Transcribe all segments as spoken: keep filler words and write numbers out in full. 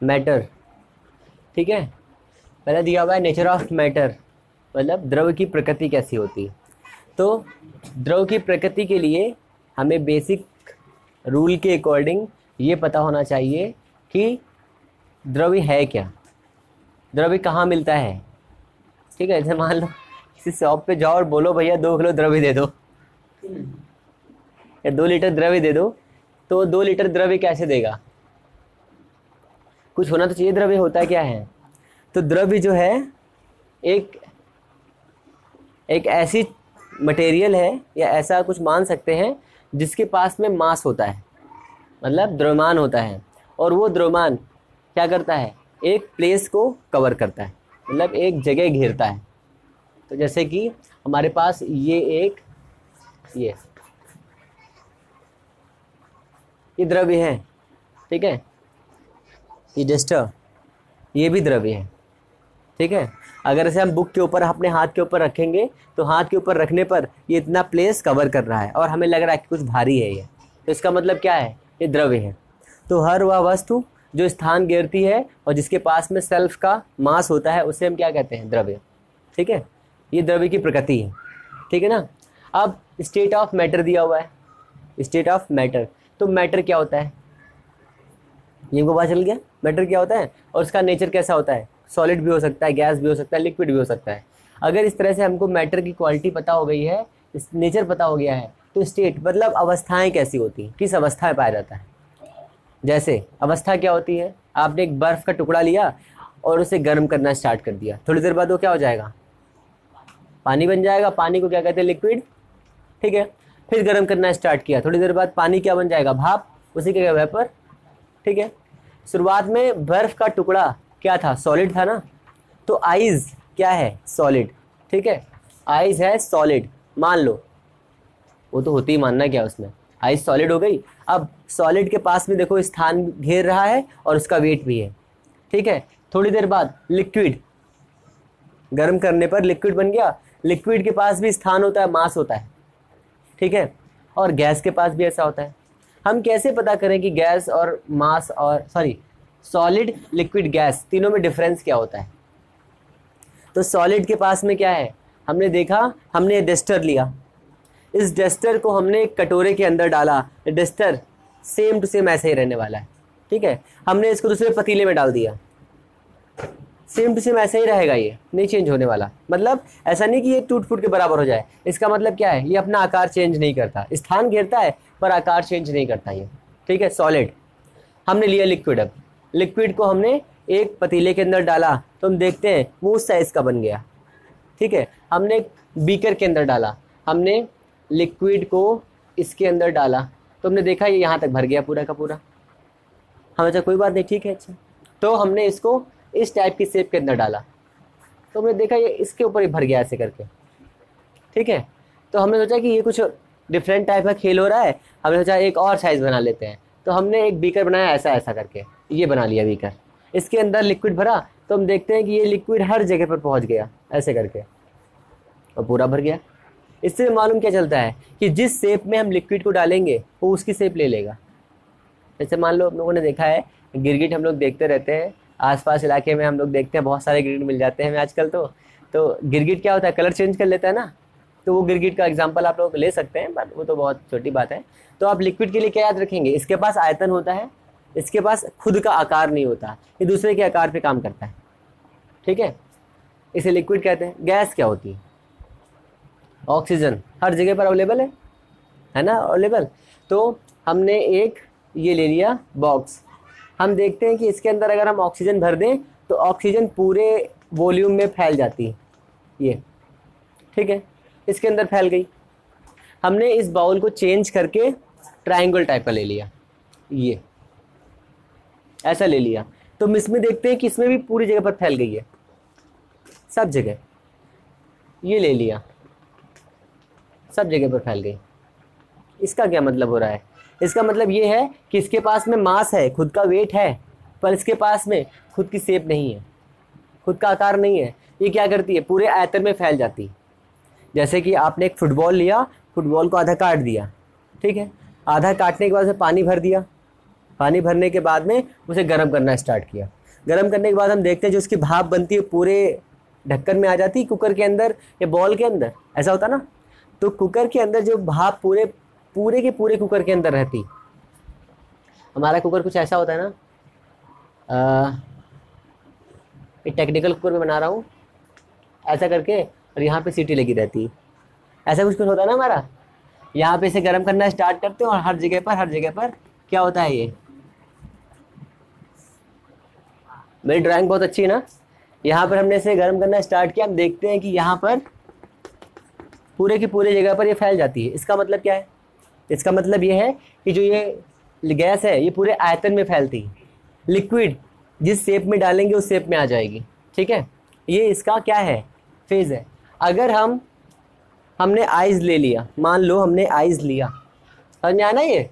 Matter, ठीक है। पहले दिया हुआ है नेचर ऑफ मैटर, मतलब द्रव की प्रकृति कैसी होती है। तो द्रव की प्रकृति के लिए हमें बेसिक रूल के अकॉर्डिंग ये पता होना चाहिए कि द्रव्य है क्या, द्रव्य कहाँ मिलता है, ठीक है। जैसे मान लो किसी शॉप पे जाओ और बोलो भैया दो किलो द्रव्य दे दो या दो लीटर द्रव्य दे दो, तो दो लीटर द्रव्य कैसे देगा, कुछ होना तो चाहिए। द्रव्य होता है क्या है, तो द्रव्य जो है एक एक ऐसी मटेरियल है या ऐसा कुछ मान सकते हैं जिसके पास में मास होता है, मतलब द्रव्यमान होता है, और वो द्रव्यमान क्या करता है, एक प्लेस को कवर करता है, मतलब एक जगह घेरता है। तो जैसे कि हमारे पास ये एक ये ये द्रव्य है, ठीक है, ये डस्टर ये भी द्रव्य है, ठीक है। अगर इसे हम बुक के ऊपर अपने हाथ के ऊपर रखेंगे तो हाथ के ऊपर रखने पर ये इतना प्लेस कवर कर रहा है और हमें लग रहा है कि कुछ भारी है ये, तो इसका मतलब क्या है, ये द्रव्य है। तो हर वह वस्तु जो स्थान घेरती है और जिसके पास में सेल्फ का मास होता है उसे हम क्या कहते हैं, द्रव्य, ठीक है। ये द्रव्य की प्रकृति है, ठीक है ना। अब स्टेट ऑफ मैटर दिया हुआ है, स्टेट ऑफ मैटर, तो मैटर क्या होता है ये को पता चल गया, मैटर क्या होता है और उसका नेचर कैसा होता है, सॉलिड भी हो सकता है, गैस भी हो सकता है, लिक्विड भी हो सकता है। अगर इस तरह से हमको मैटर की क्वालिटी पता हो गई है, इस नेचर पता हो गया है, तो स्टेट मतलब अवस्थाएं कैसी होती हैं, किस अवस्था में पाया जाता है। जैसे अवस्था क्या होती है, आपने एक बर्फ़ का टुकड़ा लिया और उसे गर्म करना स्टार्ट कर दिया, थोड़ी देर बाद वो क्या हो जाएगा, पानी बन जाएगा। पानी को क्या कहते हैं, लिक्विड, ठीक है। फिर गर्म करना स्टार्ट किया, थोड़ी देर बाद पानी क्या बन जाएगा, भाप, उसी के वेपर, ठीक है। शुरुआत में बर्फ़ का टुकड़ा क्या था, सॉलिड था ना, तो आइज़ क्या है, सॉलिड, ठीक है। आइज़ है सॉलिड, मान लो, वो तो होती ही मानना क्या उसमें, आइज़ सॉलिड हो गई। अब सॉलिड के पास में देखो स्थान घेर रहा है और उसका वेट भी है, ठीक है। थोड़ी देर बाद लिक्विड, गर्म करने पर लिक्विड बन गया, लिक्विड के पास भी स्थान होता है, मास होता है, ठीक है। और गैस के पास भी ऐसा होता है। हम कैसे पता करें कि गैस और मास और सॉरी सॉलिड, लिक्विड, गैस तीनों में डिफरेंस क्या होता है। तो सॉलिड के पास में क्या है, हमने देखा, हमने डस्टर लिया, इस डस्टर को हमने एक कटोरे के अंदर डाला, डस्टर सेम टू सेम ऐसे ही रहने वाला है, ठीक है। हमने इसको दूसरे पतीले में डाल दिया, सेम टू सेम ऐसे ही रहेगा, ये नहीं चेंज होने वाला। मतलब ऐसा नहीं कि ये टूट फूट के बराबर हो जाए, इसका मतलब क्या है, ये अपना आकार चेंज नहीं करता, स्थान घेरता है पर आकार चेंज नहीं करता ये, ठीक है। सॉलिड हमने लिया लिक्विड, अब लिक्विड को हमने एक पतीले के अंदर डाला तो हम देखते हैं वो उस साइज़ का बन गया, ठीक है। हमने एक बीकर के अंदर डाला, हमने लिक्विड को इसके अंदर डाला तो हमने देखा ये यहाँ तक भर गया पूरा का पूरा, हम अच्छा कोई बात नहीं, ठीक है। अच्छा, तो हमने इसको इस टाइप की शेप के अंदर डाला तो हमने देखा ये इसके ऊपर ही भर गया ऐसे करके, ठीक है। तो हमने सोचा कि ये कुछ डिफरेंट टाइप का खेल हो रहा है, हमने सोचा एक और साइज़ बना लेते हैं, तो हमने एक बीकर बनाया ऐसा ऐसा करके, ये बना लिया बीकर, इसके अंदर लिक्विड भरा तो हम देखते हैं कि ये लिक्विड हर जगह पर पहुंच गया ऐसे करके और पूरा भर गया। इससे मालूम क्या चलता है कि जिस शेप में हम लिक्विड को डालेंगे वो उसकी शेप ले लेगा। जैसे मान लो हम लोगों ने देखा है गिरगिट, हम लोग देखते रहते हैं आसपास इलाके में, हम लोग देखते हैं बहुत सारे गिरगिट मिल जाते हैं हमें आजकल। तो तो गिरगिट क्या होता है, कलर चेंज कर लेता है ना, तो वो गिरगिट का एग्जांपल आप लोग ले सकते हैं, बट वो तो बहुत छोटी बात है। तो आप लिक्विड के लिए क्या याद रखेंगे, इसके पास आयतन होता है, इसके पास खुद का आकार नहीं होता, ये दूसरे के आकार पे काम करता है, ठीक है। इसे लिक्विड कहते हैं। गैस क्या होती है, ऑक्सीजन हर जगह पर अवेलेबल है है ना, अवेलेबल। तो हमने एक ये ले लिया बॉक्स, हम देखते हैं कि इसके अंदर अगर हम ऑक्सीजन भर दें तो ऑक्सीजन पूरे वॉल्यूम में फैल जाती है, ये ठीक है, इसके अंदर फैल गई। हमने इस बाउल को चेंज करके ट्रायंगल टाइप का ले लिया, ये ऐसा ले लिया, तो हम इसमें देखते हैं कि इसमें भी पूरी जगह पर फैल गई है, सब जगह। ये ले लिया, सब जगह पर फैल गई। इसका क्या मतलब हो रहा है, इसका मतलब ये है कि इसके पास में मास है, खुद का वेट है, पर इसके पास में खुद की शेप नहीं है, खुद का आकार नहीं है। ये क्या करती है, पूरे आयतन में फैल जाती है। जैसे कि आपने एक फुटबॉल लिया, फुटबॉल को आधा काट दिया, ठीक है, आधा काटने के बाद उसे पानी भर दिया, पानी भरने के बाद में उसे गर्म करना स्टार्ट किया, गर्म करने के बाद हम देखते हैं जो उसकी भाप बनती है पूरे ढक्कन में आ जाती है कुकर के अंदर या बॉल के अंदर, ऐसा होता ना। तो कुकर के अंदर जो भाप पूरे पूरे के पूरे कुकर के अंदर रहती, हमारा कुकर कुछ ऐसा होता है ना, एक टेक्निकल कुकर में बना रहा हूँ ऐसा करके, और यहाँ पे सीटी लगी रहती है, ऐसा कुछ कुछ होता है ना हमारा। यहाँ पे इसे गर्म करना स्टार्ट करते हैं और हर जगह पर हर जगह पर क्या होता है, ये मेरी ड्राइंग बहुत अच्छी है ना। यहाँ पर हमने इसे गर्म करना स्टार्ट किया, हम देखते हैं कि यहाँ पर पूरे की पूरे जगह पर ये फैल जाती है। इसका मतलब क्या है, इसका मतलब ये है कि जो ये गैस है ये पूरे आयतन में फैलती है, लिक्विड जिस शेप में डालेंगे उस शेप में आ जाएगी, ठीक है। ये इसका क्या है, फेज़ है। अगर हम हमने आइस ले लिया, मान लो हमने आइस लिया, समझ में आना, ये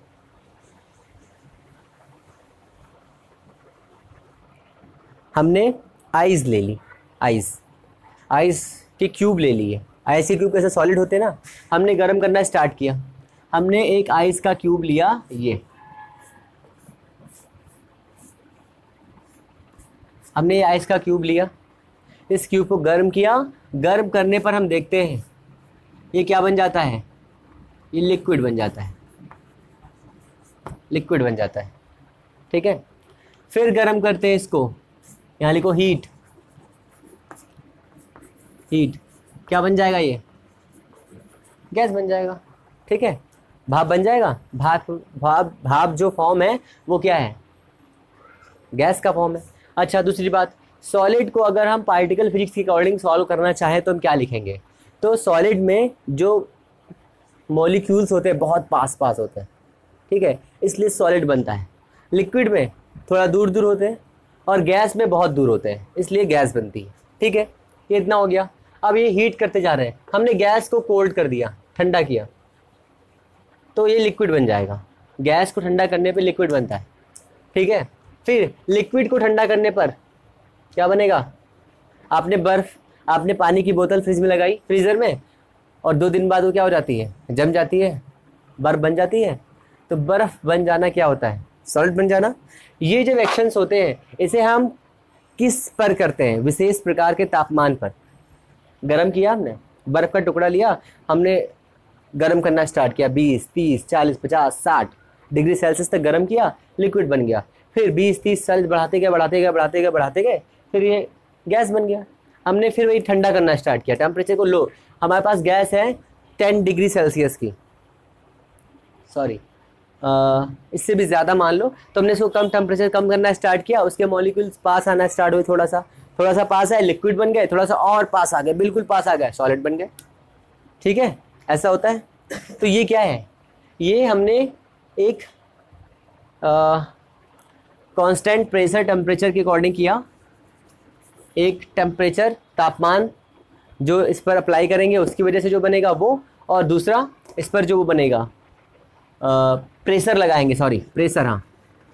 हमने आइस ले ली, आइस आइस के क्यूब ले लिए। आइस के क्यूब कैसे सॉलिड होते हैं ना। हमने गर्म करना स्टार्ट किया, हमने एक आइस का क्यूब लिया, ये हमने ये आइस का क्यूब लिया, इस क्यूब को गर्म किया। गर्म करने पर हम देखते हैं ये क्या बन जाता है, ये लिक्विड बन जाता है, लिक्विड बन जाता है, ठीक है। फिर गर्म करते हैं इसको, यहाँ लिखो हीट, हीट क्या बन जाएगा, ये गैस बन जाएगा, ठीक है। भाप बन जाएगा, भाप भाप भाप जो फॉर्म है वो क्या है, गैस का फॉर्म है। अच्छा, दूसरी बात, सॉलिड को अगर हम पार्टिकल फिजिक्स के अकॉर्डिंग सॉल्व करना चाहें तो हम क्या लिखेंगे, तो सॉलिड में जो मॉलिक्यूल्स होते हैं बहुत पास पास होते हैं, ठीक है, इसलिए सॉलिड बनता है। लिक्विड में थोड़ा दूर दूर होते हैं और गैस में बहुत दूर होते हैं, इसलिए गैस बनती है, ठीक है। ये इतना हो गया। अब ये हीट करते जा रहे हैं, हमने गैस को कोल्ड कर दिया, ठंडा किया, तो ये लिक्विड बन जाएगा। गैस को ठंडा करने पे लिक्विड बनता है, ठीक है। फिर लिक्विड को ठंडा करने पर क्या बनेगा, आपने बर्फ़ आपने पानी की बोतल फ्रिज में लगाई, फ्रीज़र में, और दो दिन बाद वो क्या हो जाती है, जम जाती है, बर्फ़ बन जाती है। तो बर्फ़ बन जाना क्या होता है, सॉलिड बन जाना। ये जो एक्शंस होते हैं इसे हम किस पर करते हैं, विशेष प्रकार के तापमान पर। गरम किया हमने, बर्फ़ का टुकड़ा लिया, हमने गरम करना स्टार्ट किया, बीस तीस चालीस पचास साठ डिग्री सेल्सियस तक गरम किया, लिक्विड बन गया। फिर बीस तीस चालीस बढ़ाते गए बढ़ाते गए बढ़ाते गए बढ़ाते गए फिर ये गैस बन गया। हमने फिर वही ठंडा करना स्टार्ट किया, टेम्परेचर को लो। हमारे पास गैस है टेन डिग्री सेल्सियस की, सॉरी इससे भी ज़्यादा मान लो, तो हमने इसको कम टेम्परेचर कम करना स्टार्ट किया, उसके मॉलिक्यूल्स पास आना स्टार्ट हुए, थोड़ा सा थोड़ा सा पास आए, लिक्विड बन गए, थोड़ा सा और पास आ गए, बिल्कुल पास आ गए, सॉलिड बन गए, ठीक है। ऐसा होता है। तो ये क्या है, ये हमने एक कांस्टेंट प्रेशर टेम्परेचर के अकॉर्डिंग किया, एक टेम्परेचर तापमान जो इस पर अप्लाई करेंगे उसकी वजह से जो बनेगा वो, और दूसरा इस पर जो वो बनेगा प्रेशर लगाएंगे, सॉरी प्रेशर, हाँ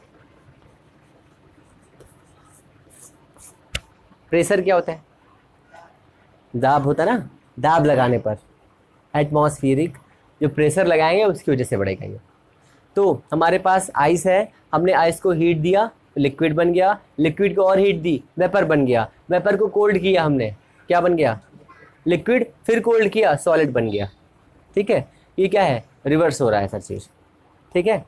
प्रेशर क्या होता है, दाब होता है ना, दाब लगाने पर एटमॉस्फेरिक जो प्रेशर लगाएंगे उसकी वजह से बढ़ेगा ये। तो हमारे पास आइस है, हमने आइस को हीट दिया, लिक्विड बन गया, लिक्विड को और हीट दी, वेपर बन गया, वेपर को कोल्ड किया हमने, क्या बन गया, लिक्विड, फिर कोल्ड किया, सॉलिड बन गया, ठीक है। ये क्या है, रिवर्स हो रहा है सर चीज़, ठीक है।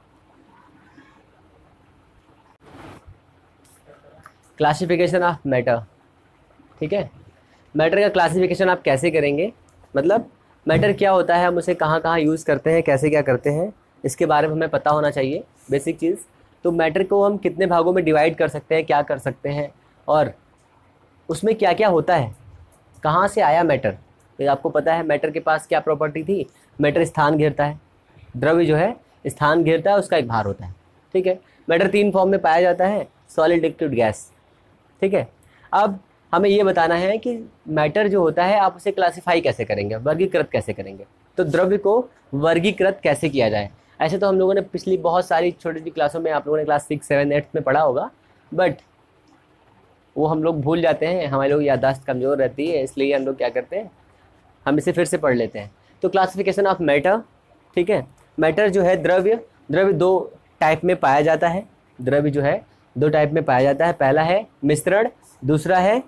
क्लासिफिकेशन ऑफ मैटर, ठीक है। मैटर का क्लासिफिकेशन आप कैसे करेंगे, मतलब मैटर क्या होता है, हम उसे कहाँ कहाँ यूज़ करते हैं, कैसे क्या करते हैं, इसके बारे में हमें पता होना चाहिए, बेसिक चीज़। तो मैटर को हम कितने भागों में डिवाइड कर सकते हैं, क्या कर सकते हैं, और उसमें क्या क्या होता है, कहाँ से आया मैटर। तो आपको पता है मैटर के पास क्या प्रॉपर्टी थी, मैटर स्थान घेरता है, द्रव्य जो है स्थान घेरता है, उसका एक भार होता है, ठीक है। मैटर तीन फॉर्म में पाया जाता है, सॉलिड, लिक्विड, गैस, ठीक है। अब हमें ये बताना है कि मैटर जो होता है आप उसे क्लासिफाई कैसे करेंगे, वर्गीकृत कैसे करेंगे। तो द्रव्य को वर्गीकृत कैसे किया जाए, ऐसे तो हम लोगों ने पिछली बहुत सारी छोटी छोटी क्लासों में, आप लोगों ने क्लास सिक्स सेवन एट्थ में पढ़ा होगा, बट वो हम लोग भूल जाते हैं, हमारे लोग याददाश्त कमज़ोर रहती है, इसलिए हम लोग क्या करते हैं, हम इसे फिर से पढ़ लेते हैं। तो क्लासिफिकेशन ऑफ मैटर, ठीक है। मैटर जो है द्रव्य, द्रव्य दो टाइप में पाया जाता है, द्रव्य जो है दो टाइप में पाया जाता है, पहला है मिश्रण, दूसरा है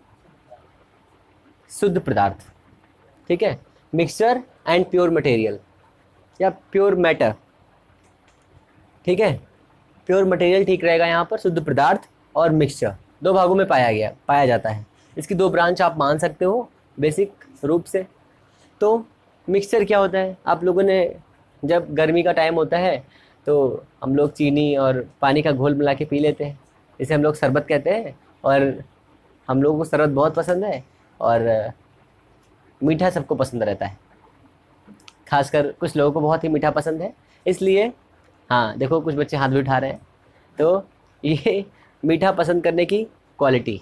शुद्ध पदार्थ। ठीक है, मिक्सचर एंड प्योर मटेरियल या प्योर मैटर। ठीक है, प्योर मटेरियल ठीक रहेगा यहाँ पर, शुद्ध पदार्थ और मिक्सचर दो भागों में पाया गया पाया जाता है। इसकी दो ब्रांच आप मान सकते हो बेसिक रूप से। तो मिक्सचर क्या होता है, आप लोगों ने जब गर्मी का टाइम होता है तो हम लोग चीनी और पानी का घोल मिला के पी लेते हैं, इसे हम लोग शरबत कहते हैं। और हम लोगों को शरबत बहुत पसंद है और मीठा सबको पसंद रहता है, खासकर कुछ लोगों को बहुत ही मीठा पसंद है। इसलिए हाँ देखो कुछ बच्चे हाथ भी उठा रहे हैं, तो ये मीठा पसंद करने की क्वालिटी।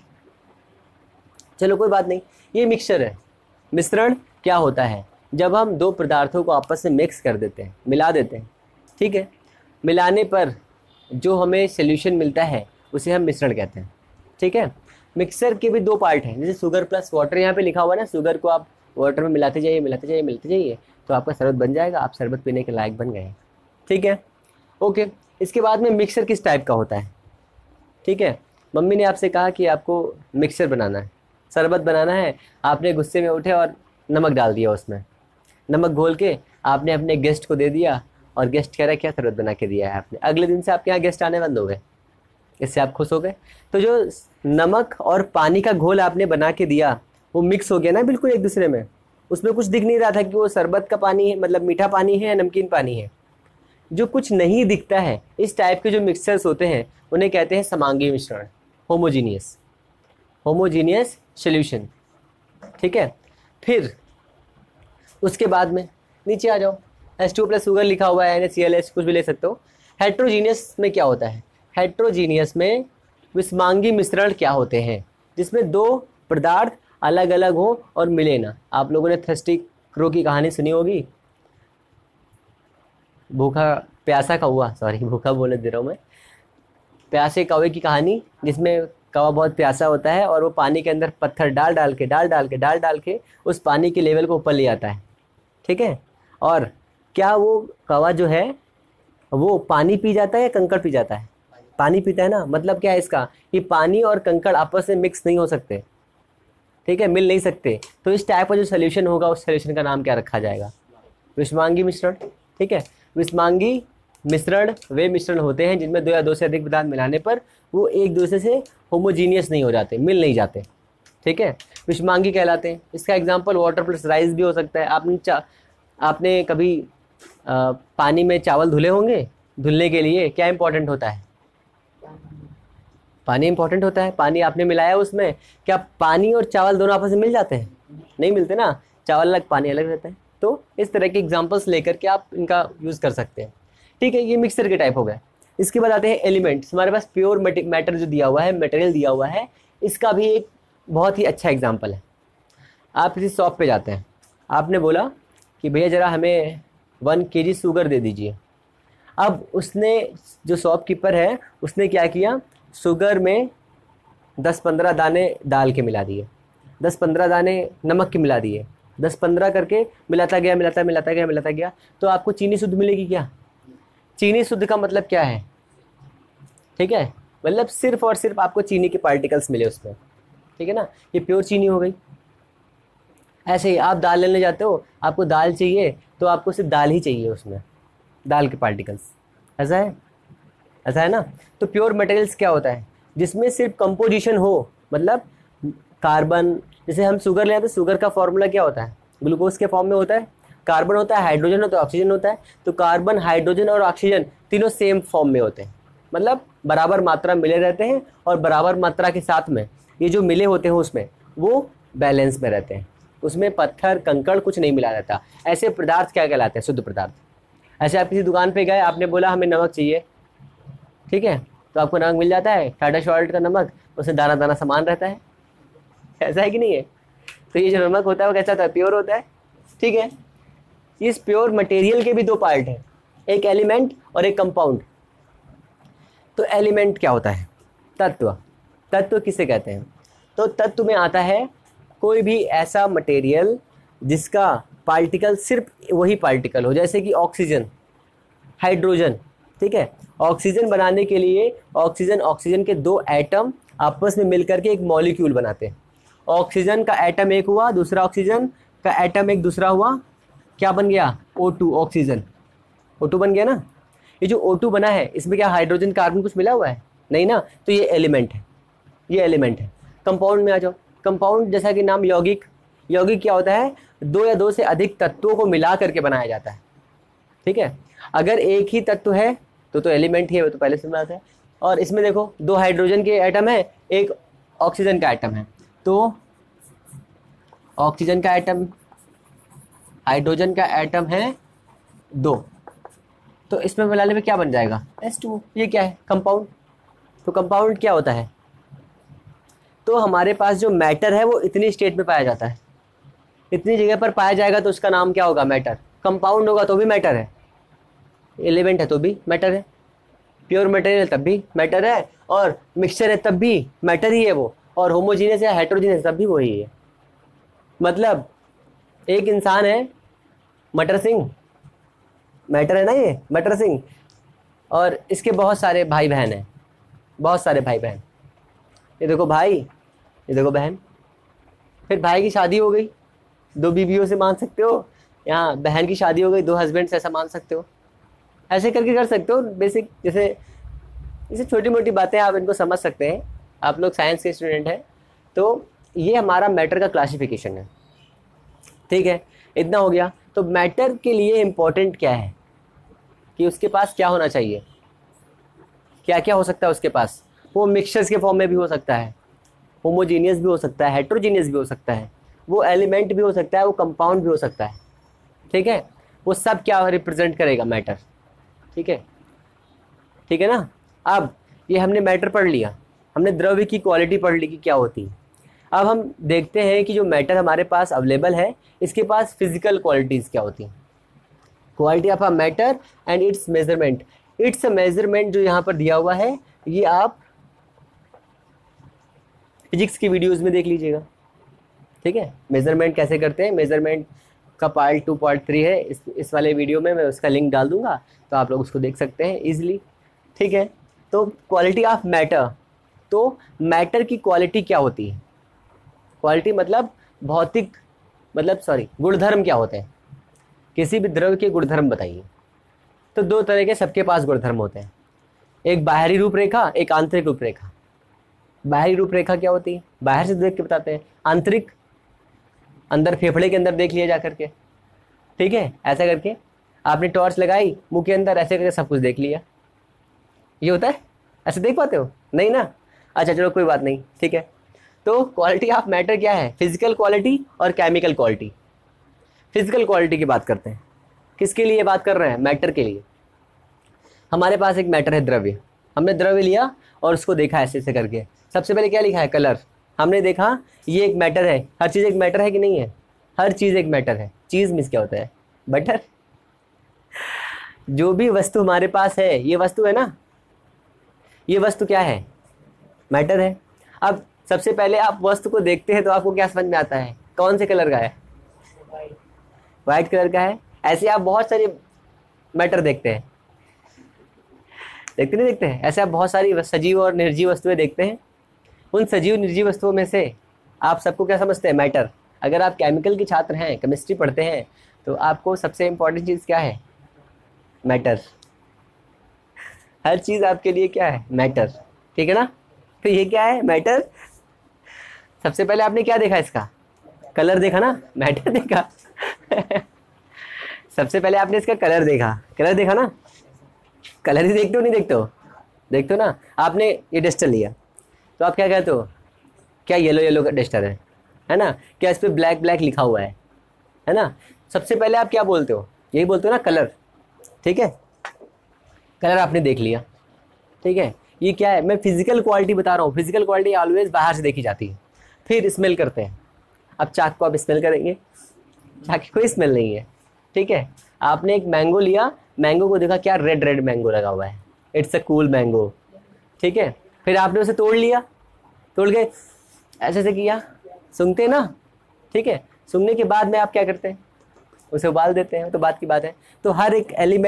चलो कोई बात नहीं, ये मिक्सचर है। मिश्रण क्या होता है, जब हम दो पदार्थों को आपस में मिक्स कर देते हैं, मिला देते हैं। ठीक है, मिलाने पर जो हमें सॉल्यूशन मिलता है उसे हम मिश्रण कहते हैं। ठीक है, मिक्सर के भी दो पार्ट हैं, जैसे शुगर प्लस वाटर यहाँ पे लिखा हुआ है ना, शुगर को आप वाटर में मिलाते जाइए मिलाते जाइए मिलाते जाइए तो आपका शरबत बन जाएगा, आप शरबत पीने के लायक बन गए। ठीक है, ओके। इसके बाद में मिक्सर किस टाइप का होता है। ठीक है, मम्मी ने आपसे कहा कि आपको मिक्सर बनाना है, शरबत बनाना है, आपने गुस्से में उठे और नमक डाल दिया उसमें, नमक घोल के आपने अपने गेस्ट को दे दिया और गेस्ट कह रहा है क्या शरबत बना के दिया है आपने। अगले दिन से आपके यहाँ गेस्ट आने बंद हो गए, इससे आप खुश हो गए। तो जो नमक और पानी का घोल आपने बना के दिया वो मिक्स हो गया ना बिल्कुल एक दूसरे में, उसमें कुछ दिख नहीं रहा था कि वो शरबत का पानी है, मतलब मीठा पानी है या नमकीन पानी है। जो कुछ नहीं दिखता है, इस टाइप के जो मिक्सचर्स होते हैं उन्हें कहते हैं समांगी मिश्रण, होमोजीनियस होमोजीनियस सॉल्यूशन। ठीक है, फिर उसके बाद में नीचे आ जाओ, एच टू प्लस शुगर लिखा हुआ है, N A C L H कुछ भी ले सकते हो। हेट्रोजीनियस में क्या होता है, हेट्रोजीनियस में विषमांगी मिश्रण क्या होते हैं, जिसमें दो पदार्थ अलग अलग हो और मिले ना। आप लोगों ने थर्स्टी क्रो की कहानी सुनी होगी, भूखा प्यासा कौवा, सॉरी भूखा बोले दे रहा हूँ मैं, प्यासे कौवे की कहानी, जिसमें कौवा बहुत प्यासा होता है और वो पानी के अंदर पत्थर डाल डाल के डाल डाल के डाल डाल के उस पानी के लेवल को ऊपर ले आता है। ठीक है, और क्या वो कौवा जो है वो पानी पी जाता है या कंकड़ पी जाता है, पानी पीता है ना। मतलब क्या है इसका, कि पानी और कंकड़ आपस में मिक्स नहीं हो सकते। ठीक है, मिल नहीं सकते। तो इस टाइप का जो सोल्यूशन होगा उस सोल्यूशन का नाम क्या रखा जाएगा, विषमांगी मिश्रण। ठीक है, विषमांगी मिश्रण वे मिश्रण होते हैं जिनमें दो या दो से अधिक पदार्थ मिलाने पर वो एक दूसरे से होमोजीनियस नहीं हो जाते, मिल नहीं जाते। ठीक है, विषमांगी कहलाते हैं। इसका एग्जांपल वाटर प्लस राइस भी हो सकता है। आपने चा आपने कभी आ, पानी में चावल धुले होंगे, धुलने के लिए क्या इंपॉर्टेंट होता है, पानी इंपॉर्टेंट होता है। पानी आपने मिलाया उसमें, क्या पानी और चावल दोनों आपस में मिल जाते हैं, नहीं मिलते ना, चावल अलग पानी अलग रहता है। तो इस तरह के एग्जांपल्स लेकर के आप इनका यूज़ कर सकते हैं। ठीक है, ये मिक्सर के टाइप हो गए। इसके बाद आते हैं एलिमेंट्स। हमारे पास प्योर मैटर जो दिया हुआ है, मटेरियल दिया हुआ है, इसका भी एक बहुत ही अच्छा एग्जांपल है। आप किसी शॉप पे जाते हैं, आपने बोला कि भैया ज़रा हमें वन के जी शुगर दे दीजिए। अब उसने जो शॉपकीपर है उसने क्या किया, शुगर में दस पंद्रह दाने डाल के मिला दिए, दस पंद्रह दाने नमक के मिला दिए, दस पंद्रह करके मिलाता गया मिलाता मिलाता गया मिलाता गया तो आपको चीनी शुद्ध मिलेगी क्या। चीनी शुद्ध का मतलब क्या है, ठीक है, मतलब सिर्फ और सिर्फ आपको चीनी के पार्टिकल्स मिले उसमें। ठीक है ना, ये प्योर चीनी हो गई। ऐसे ही आप दाल लेने जाते हो, आपको दाल चाहिए तो आपको सिर्फ दाल ही चाहिए, उसमें दाल के पार्टिकल्स, ऐसा है ऐसा है ना। तो प्योर मटेरियल्स क्या होता है, जिसमें सिर्फ कंपोजिशन हो, मतलब कार्बन, जैसे हम शुगर ले आते हैं, शुगर का फॉर्मूला क्या होता है, ग्लूकोज के फॉर्म में होता है, कार्बन होता है, हाइड्रोजन होता है, ऑक्सीजन होता है। तो कार्बन, हाइड्रोजन और ऑक्सीजन तीनों सेम फॉर्म में होते हैं, मतलब बराबर मात्रा मिले रहते हैं और बराबर मात्रा के साथ में ये जो मिले होते हैं उसमें वो बैलेंस में रहते हैं, उसमें पत्थर कंकड़ कुछ नहीं मिला रहता। ऐसे पदार्थ क्या कहलाते हैं, शुद्ध पदार्थ। ऐसे आप किसी दुकान पे गए, आपने बोला हमें नमक चाहिए, ठीक है, तो आपको नमक मिल जाता है, टाटा सॉल्ट का नमक, उसमें दाना दाना सामान रहता है, ऐसा है कि नहीं है। तो ये जो नमक होता है वो कैसा होता है, प्योर होता है। ठीक है, इस प्योर मटेरियल के भी दो पार्ट हैं, एक एलिमेंट और एक कंपाउंड। तो एलिमेंट क्या होता है, तत्व। तत्व किसे कहते हैं, तो तत्व में आता है कोई भी ऐसा मटेरियल जिसका पार्टिकल सिर्फ वही पार्टिकल हो, जैसे कि ऑक्सीजन, हाइड्रोजन, ठीक है। ऑक्सीजन बनाने के लिए ऑक्सीजन ऑक्सीजन के दो एटम आपस में मिलकर के एक मॉलिक्यूल बनाते हैं। ऑक्सीजन का एटम एक हुआ, दूसरा ऑक्सीजन का एटम एक दूसरा हुआ, क्या बन गया? O two, oxygen O two बन गया ना। ये जो ओ टू बना है इसमें क्या हाइड्रोजन कार्बन कुछ मिला हुआ है? नहीं ना, तो ये एलिमेंट है, ये एलिमेंट है। कंपाउंड में आ जाओ। कंपाउंड जैसा कि नाम यौगिक, यौगिक क्या होता है? दो या दो से अधिक तत्वों को मिला करके बनाया जाता है, ठीक है। अगर एक ही तत्व है तो तो एलिमेंट ही है, वो तो पहले से बनाते हैं। और इसमें देखो दो हाइड्रोजन के एटम है, एक ऑक्सीजन का एटम है, तो ऑक्सीजन का एटम, हाइड्रोजन का एटम है दो, तो इसमें मिलाने में क्या बन जाएगा? S two. ये क्या है? कंपाउंड। तो कंपाउंड क्या होता है? तो हमारे पास जो मैटर है वो इतनी स्टेट में पाया जाता है, इतनी जगह पर पाया जाएगा, तो उसका नाम क्या होगा? मैटर। कंपाउंड होगा तो भी मैटर है, एलिमेंट है तो भी मैटर है, प्योर मटेरियल तब भी मैटर है, और मिक्सचर है तब भी मैटर ही है वो, और होमोजीनियस या हेट्रोजीनियस तब भी वही है। मतलब एक इंसान है मटर सिंह, मैटर है ना ये, मटर सिंह, और इसके बहुत सारे भाई बहन हैं, बहुत सारे भाई बहन। ये देखो भाई, ये देखो बहन, फिर भाई की शादी हो गई, दो बीवियों से मान सकते हो, यहाँ बहन की शादी हो गई, दो हस्बैंड से, ऐसा मान सकते हो, ऐसे करके कर सकते हो। बेसिक जैसे जैसे छोटी मोटी बातें आप इनको समझ सकते हैं, आप लोग साइंस के स्टूडेंट हैं, तो ये हमारा मैटर का क्लासिफिकेशन है, ठीक है। इतना हो गया। तो मैटर के लिए इम्पोर्टेंट क्या है कि उसके पास क्या होना चाहिए, क्या क्या हो सकता है उसके पास? वो मिक्सचर्स के फॉर्म में भी हो सकता है, होमोजीनियस भी हो सकता है, हेट्रोजीनियस भी हो सकता है, वो एलिमेंट भी हो सकता है, वो कंपाउंड भी हो सकता है, ठीक है। वो सब क्या रिप्रेजेंट करेगा? मैटर, ठीक है, ठीक है ना। अब ये हमने मैटर पढ़ लिया, हमने द्रव्य की क्वालिटी पढ़ ली कि क्या होती है। अब हम देखते हैं कि जो मैटर हमारे पास अवेलेबल है, इसके पास फिजिकल क्वालिटीज़ क्या होती हैं। Quality of a matter and its measurement. Its measurement जो यहाँ पर दिया हुआ है, ये आप फिजिक्स की वीडियोस में देख लीजिएगा, ठीक है। मेजरमेंट कैसे करते हैं, मेजरमेंट का पार्ट टू पार्ट थ्री है, इस इस वाले वीडियो में मैं उसका लिंक डाल दूंगा, तो आप लोग उसको देख सकते हैं इजीली, ठीक है। तो क्वालिटी ऑफ मैटर, तो मैटर की क्वालिटी क्या होती है? क्वालिटी मतलब भौतिक, मतलब सॉरी गुणधर्म क्या होते हैं? किसी भी द्रव्य के गुणधर्म बताइए। तो दो तरह के सबके पास गुणधर्म होते हैं, एक बाहरी रूपरेखा, एक आंतरिक रूपरेखा। बाहरी रूपरेखा क्या होती है? बाहर से देख के बताते हैं। आंतरिक, अंदर फेफड़े के अंदर देख लिया जा करके, ठीक है। ऐसा करके आपने टॉर्च लगाई मुंह के अंदर, ऐसे करके सब कुछ देख लिया। ये होता है? ऐसे देख पाते हो? नहीं ना। अच्छा चलो कोई बात नहीं, ठीक है। तो क्वालिटी ऑफ मैटर क्या है? फिजिकल क्वालिटी और केमिकल क्वालिटी। फिजिकल क्वालिटी की बात करते हैं। किसके लिए बात कर रहे हैं? मैटर के लिए। हमारे पास एक मैटर है द्रव्य, हमने द्रव्य लिया और उसको देखा ऐसे ऐसे करके। सबसे पहले क्या लिखा है? कलर। हमने देखा ये एक मैटर है। हर चीज़ एक मैटर है कि नहीं है? हर चीज़ एक मैटर है। चीज़ मीन्स क्या होता है? बटर। जो भी वस्तु हमारे पास है, ये वस्तु है ना, ये वस्तु क्या है? मैटर है। अब सबसे पहले आप वस्तु को देखते हैं तो आपको क्या समझ में आता है? कौन से कलर का है? वाइट कलर का है। ऐसे आप बहुत सारे मैटर देखते हैं, देखते नहीं देखते हैं? ऐसे आप बहुत सारी सजीव और निर्जीव वस्तुएं देखते हैं। उन सजीव निर्जीव वस्तुओं में से आप सबको क्या समझते हैं? मैटर। अगर आप केमिकल के छात्र हैं, केमिस्ट्री पढ़ते हैं, तो आपको सबसे इम्पॉर्टेंट चीज़ क्या है? मैटर। हर चीज़ आपके लिए क्या है? मैटर, ठीक है ना। तो ये क्या है? मैटर। सबसे पहले आपने क्या देखा? इसका कलर देखा ना, मैटर देखा। सबसे पहले आपने इसका कलर देखा, कलर देखा ना। कलर ही देखते हो, नहीं देखते हो? देखते हो ना। आपने ये डस्टर लिया तो आप क्या कहते हो? क्या येलो येलो का डस्टर है, है ना? क्या इस पर ब्लैक ब्लैक लिखा हुआ है, है ना? सबसे पहले आप क्या बोलते हो? यही बोलते हो ना, कलर, ठीक है। कलर आपने देख लिया, ठीक है। ये क्या है? मैं फिजिकल क्वालिटी बता रहा हूँ। फिजिकल क्वालिटी ऑलवेज बाहर से देखी जाती है। फिर स्मेल करते हैं। अब चाक को आप स्मेल करेंगे, चाक की कोई स्मेल नहीं है, ठीक है। आपने एक मैंगो लिया, मैंगो को देखा क्या रेड रेड मैंगो लगा हुआ है, इट्स अ कूल मैंगो, ठीक है। फिर आपने उसे तोड़ लिया, तोड़ के ऐसे ऐसे किया, सूंघते ना, ठीक है। सूंघने के बाद में आप क्या करते हैं? उसे उबाल देते हैं, तो बात की बात है। तो हर एक एलिमेंट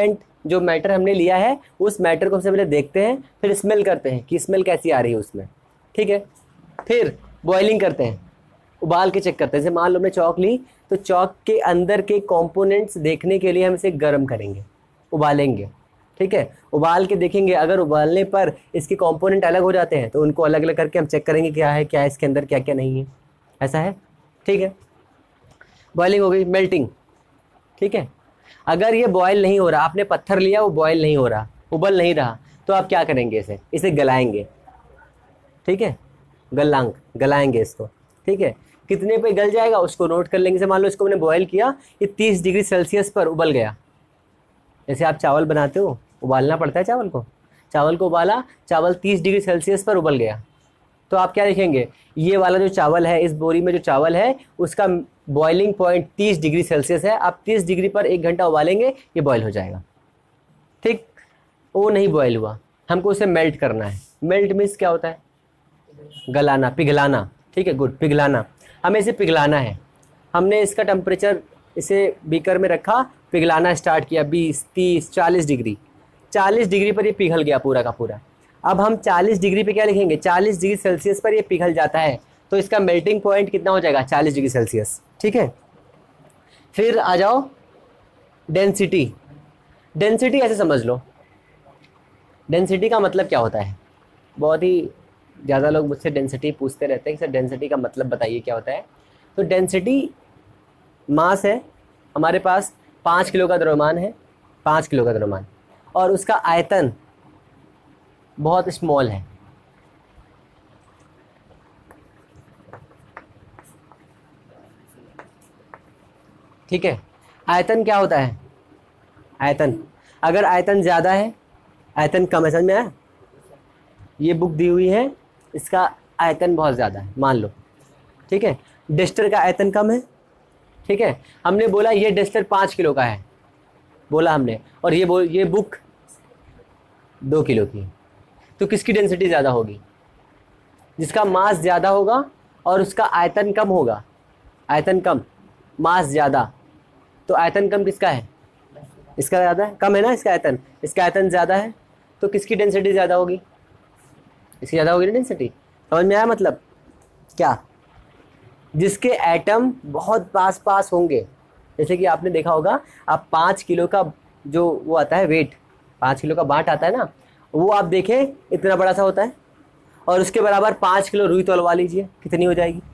जो मैटर हमने लिया है उस मैटर को सबसे पहले देखते हैं, फिर स्मेल करते हैं कि स्मेल कैसी आ रही है उसमें, ठीक है। फिर बॉइलिंग करते हैं, उबाल के चेक करते हैं। जैसे मान लो हमने चौक ली तो चौक के अंदर के कंपोनेंट्स देखने के लिए हम इसे गर्म करेंगे, उबालेंगे, ठीक है। उबाल के देखेंगे, अगर उबालने पर इसके कंपोनेंट अलग हो जाते हैं तो उनको अलग अलग करके हम चेक करेंगे क्या है, क्या है इसके अंदर, क्या क्या नहीं है, ऐसा है, ठीक है। बॉइलिंग हो गई। मेल्टिंग, ठीक है। अगर ये बॉयल नहीं हो रहा, आपने पत्थर लिया वो बॉयल नहीं हो रहा, उबल नहीं रहा, तो आप क्या करेंगे, इसे इसे गलाएंगे, ठीक है। गलांग गलाएंगे इसको, ठीक है। कितने पे गल जाएगा उसको नोट कर लेंगे। जैसे मान लो इसको मैंने बॉयल किया, ये तीस डिग्री सेल्सियस पर उबल गया। जैसे आप चावल बनाते हो, उबालना पड़ता है चावल को, चावल को उबाला, चावल तीस डिग्री सेल्सियस पर उबल गया, तो आप क्या लिखेंगे, ये वाला जो चावल है, इस बोरी में जो चावल है उसका बॉइलिंग पॉइंट तीस डिग्री सेल्सियस है। आप तीस डिग्री पर एक घंटा उबालेंगे, ये बॉयल हो जाएगा, ठीक। वो नहीं बॉयल हुआ, हमको उसे मेल्ट करना है। मेल्ट मीन्स क्या होता है, गलाना, पिघलाना, ठीक है, गुड, पिघलाना। हमें इसे पिघलाना है। हमने इसका टेम्परेचर, इसे बीकर में रखा, पिघलाना स्टार्ट किया, बीस, तीस, चालीस डिग्री, चालीस डिग्री पर ये पिघल गया पूरा का पूरा। अब हम चालीस डिग्री पे क्या लिखेंगे, चालीस डिग्री सेल्सियस पर ये पिघल जाता है, तो इसका मेल्टिंग पॉइंट कितना हो जाएगा, चालीस डिग्री सेल्सियस, ठीक है। फिर आ जाओ डेंसिटी। डेंसिटी ऐसे समझ लो, डेंसिटी का मतलब क्या होता है, बहुत ही ज़्यादा लोग मुझसे डेंसिटी पूछते रहते हैं कि सर डेंसिटी का मतलब बताइए क्या होता है। तो डेंसिटी मास है, हमारे पास पाँच किलो का द्रव्यमान है, पाँच किलो का द्रव्यमान, और उसका आयतन बहुत स्मॉल है, ठीक है। आयतन क्या होता है, आयतन, अगर आयतन ज़्यादा है, आयतन कम है, समझ में आया। ये बुक दी हुई है, इसका आयतन बहुत ज़्यादा है मान लो, ठीक है। डस्टर का आयतन कम है, ठीक है। हमने बोला ये डस्टर पाँच किलो का है, बोला हमने, और ये बोल ये बुक दो किलो की, तो किसकी डेंसिटी ज़्यादा होगी, जिसका मास ज़्यादा होगा और उसका आयतन कम होगा। आयतन कम, मास ज़्यादा, तो आयतन कम किसका है, इसका ज़्यादा है, कम है ना इसका आयतन, इसका आयतन ज़्यादा है, तो किसकी डेंसिटी ज़्यादा होगी, इसकी ज़्यादा होगी ना डेंसिटी। समझ में आया मतलब क्या, जिसके एटम बहुत पास पास होंगे। जैसे कि आपने देखा होगा, आप पाँच किलो का जो वो आता है वेट, पाँच किलो का बाट आता है ना, वो आप देखें इतना बड़ा सा होता है, और उसके बराबर पाँच किलो रुई तौलवा लीजिए, कितनी हो जाएगी,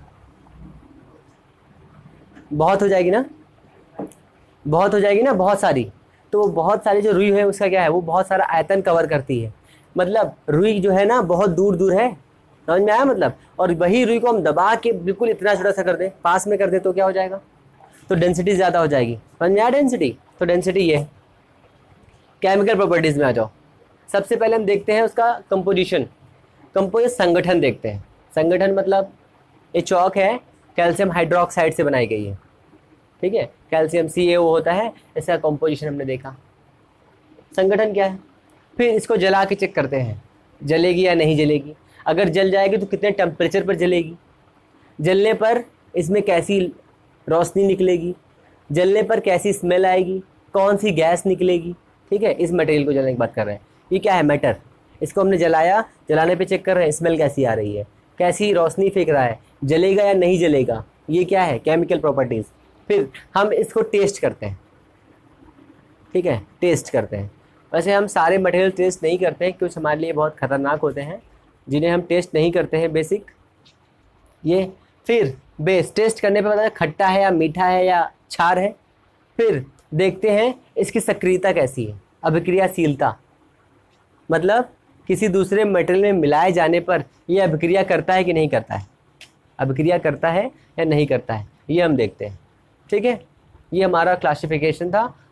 बहुत हो जाएगी ना, बहुत हो जाएगी ना, बहुत सारी। तो बहुत सारी जो रुई है उसका क्या है, वो बहुत सारा आयतन कवर करती है। मतलब रुई जो है ना बहुत दूर दूर है, समझ में आया मतलब। और वही रुई को हम दबा के बिल्कुल इतना छोटा सा कर दें, पास में कर दे, तो क्या हो जाएगा, तो डेंसिटी ज़्यादा हो जाएगी। समझ में आया डेंसिटी, तो डेंसिटी ये है। केमिकल प्रॉपर्टीज़ में आ जाओ। सबसे पहले हम देखते हैं उसका कंपोजिशन, कंपोजिशन संगठन देखते हैं। संगठन मतलब ये चौक है, कैल्शियम हाइड्रोक्साइड से बनाई गई है, ठीक है, कैल्शियम सी ए ओ होता है, इसका कंपोजिशन हमने देखा। संगठन क्या है, फिर इसको जला के चेक करते हैं जलेगी या नहीं जलेगी। अगर जल जाएगी तो कितने टेम्परेचर पर जलेगी, जलने पर इसमें कैसी रोशनी निकलेगी, जलने पर कैसी स्मेल आएगी, कौन सी गैस निकलेगी, ठीक है। इस मटेरियल को जलाने की बात कर रहे हैं। ये क्या है, मैटर, इसको हमने जलाया, जलाने पे चेक कर रहे हैं स्मेल कैसी आ रही है, कैसी रोशनी फेंक रहा है, जलेगा या नहीं जलेगा, ये क्या है, केमिकल प्रॉपर्टीज़। फिर हम इसको टेस्ट करते हैं, ठीक है, टेस्ट करते हैं। वैसे हम सारे मटेरियल टेस्ट नहीं करते हैं, कुछ हमारे लिए बहुत ख़तरनाक होते हैं जिन्हें हम टेस्ट नहीं करते हैं, बेसिक ये। फिर बेस, टेस्ट करने पे पता है खट्टा है या मीठा है या क्षार है। फिर देखते हैं इसकी सक्रियता कैसी है, अभिक्रियाशीलता, मतलब किसी दूसरे मटेरियल में मिलाए जाने पर ये अभिक्रिया करता है कि नहीं करता है, अभिक्रिया करता है या नहीं करता है, ये हम देखते हैं, ठीक है। ये हमारा क्लासिफिकेशन था